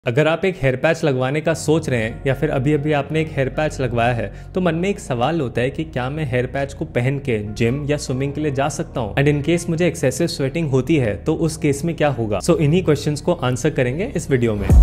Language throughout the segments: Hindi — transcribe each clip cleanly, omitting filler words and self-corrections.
अगर आप एक हेयर पैच लगवाने का सोच रहे हैं या फिर अभी अभी आपने एक हेयर पैच लगवाया है तो मन में एक सवाल होता है कि क्या मैं हेयर पैच को पहन के जिम या स्विमिंग के लिए जा सकता हूँ एंड इन केस मुझे एक्सेसिव स्वेटिंग होती है तो उस केस में क्या होगा। सो इन्हीं क्वेश्चंस को आंसर करेंगे इस वीडियो में।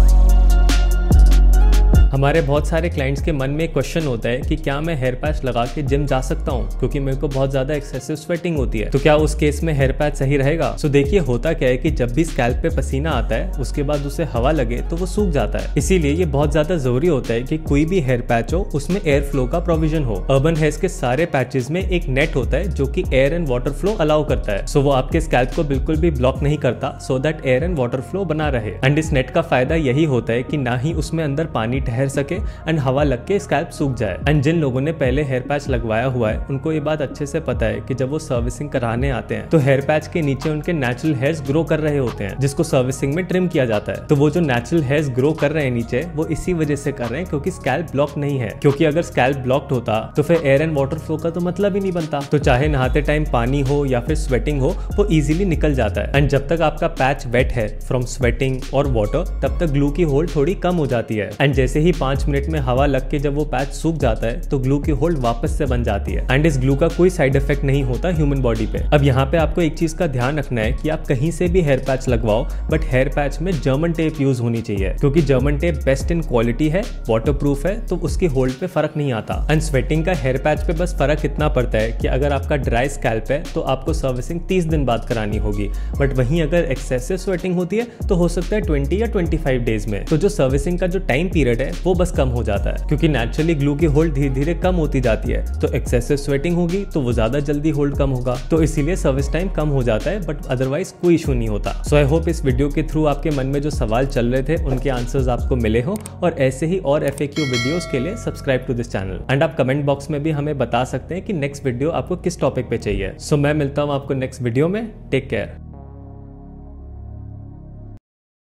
हमारे बहुत सारे क्लाइंट्स के मन में एक क्वेश्चन होता है कि क्या मैं हेयर पैच लगा के जिम जा सकता हूँ क्योंकि मेरे को बहुत ज्यादा एक्सेसिव स्वेटिंग होती है, तो क्या उस केस में हेयर पैच सही रहेगा। सो देखिए होता क्या है कि जब भी स्कैल्प पे पसीना आता है उसके बाद उसे हवा लगे तो वो सूख जाता है। इसीलिए ये बहुत ज्यादा जरूरी होता है कि कोई भी हेयर पैच हो उसमें एयर फ्लो का प्रोविजन हो। अर्बन हेयर्स के सारे पैचेस में एक नेट होता है जो कि air and water flow allow करता है। सो वो आपके स्कैल्प को बिल्कुल भी ब्लॉक नहीं करता so that air and water flow बना रहे। एंड इस नेट का फायदा यही होता है कि ना ही उसमें अंदर पानी ठहर सके एंड हवा लग के स्कैल्प सूख जाए। एंड जिन लोगों ने पहले हेयर पैच लगवाया हुआ है उनको ये बात अच्छे से पता है कि जब वो सर्विसिंग कराने आते हैं तो हेयर पैच के नीचे उनके नेचुरल हेयर्स ग्रो कर रहे होते हैं जिसको सर्विसिंग में ट्रिम किया जाता है। तो वो जो नेचुरल हेयर्स ग्रो कर रहे हैं नीचे वो इसी वजह से कर रहे हैं क्योंकि स्कैल्प ब्लॉक नहीं है। क्योंकि अगर स्कैल्प ब्लॉक्ड होता तो फिर एयर एंड वाटर फ्लो का तो मतलब ही नहीं बनता। तो चाहे नहाते टाइम पानी हो या फिर स्वेटिंग हो वो इजीली निकल जाता है। एंड जब तक आपका पैच वेट है फ्रॉम स्वेटिंग और वाटर तब तक ग्लू की होल्ड थोड़ी कम हो जाती है। एंड जैसे ही 5 मिनट में हवा लग के जब वो पैच सूख जाता है तो ग्लू की होल्ड वापस से बन जाती है। एंड इस ग्लू का कोई साइड इफेक्ट नहीं होता ह्यूमन बॉडी पे। अब यहाँ पे आपको एक चीज का ध्यान रखना है कि आप कहीं से भी हेयर पैच लगवाओ बट हेयर पैच में जर्मन टेप यूज होनी चाहिए क्योंकि German tape best in quality है, वाटरप्रूफ है, तो उसकी होल्ड पे फर्क नहीं आता। एंड स्वेटिंग का हेयर पैच पे बस फर्क इतना पड़ता है कि अगर आपका ड्राई स्कैल्प है तो आपको सर्विसिंग 30 दिन बाद करानी होगी, बट वहीं अगर एक्सेसिव स्वेटिंग होती है तो हो सकता है 20 या 25 डेज में। तो जो सर्विसिंग का जो टाइम पीरियड है वो बस कम हो जाता है क्योंकि नेचुरली ग्लू की होल्ड धीरे धीरे कम होती जाती है। तो एक्सेसिव स्वेटिंग होगी तो वो ज्यादा जल्दी होल्ड कम होगा, तो इसीलिए सर्विस टाइम कम हो जाता है, बट अदरवाइज कोई इशू नहीं होता। सो आई होप इस वीडियो के थ्रू आपके मन में जो सवाल चल रहे थे उनके आंसर्स आपको मिले हो। और ऐसे ही और FAQ वीडियोस के लिए subscribe to this channel and आप कमेंट बॉक्स में भी हमें बता सकते हैं कि नेक्स्ट वीडियो आपको किस टॉपिक पे चाहिए। सो मैं मिलता हूँ आपको नेक्स्ट वीडियो में। Take care.